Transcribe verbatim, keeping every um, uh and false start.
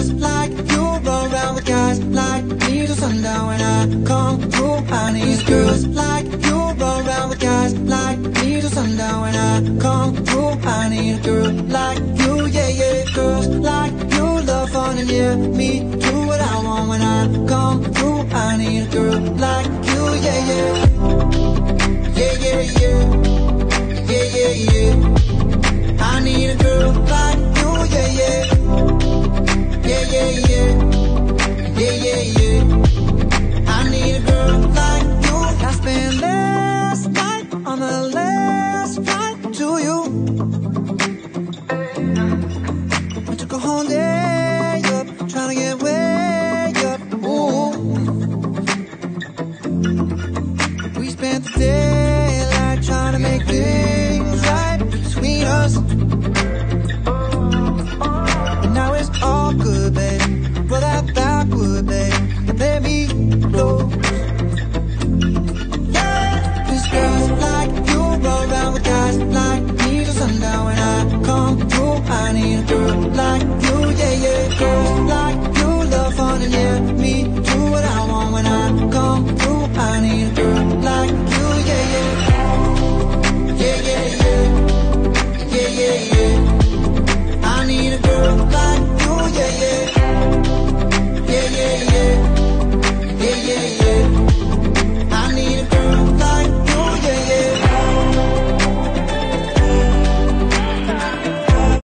girls like you run around with guys like me till sundown. When I come through, I need girls like you run around with guys like me till sundown. When I come through, I need a girl like you, yeah, yeah. Girls like you love fun and yeah, me do what I want. When I come through, I need a girl like you, yeah, yeah. Yeah, yeah, yeah. Yeah, yeah, yeah.